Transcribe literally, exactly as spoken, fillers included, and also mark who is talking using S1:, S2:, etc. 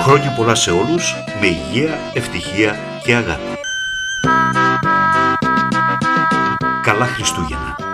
S1: Χρόνια πολλά σε όλους, με υγεία, ευτυχία και αγάπη. Καλά Χριστούγεννα.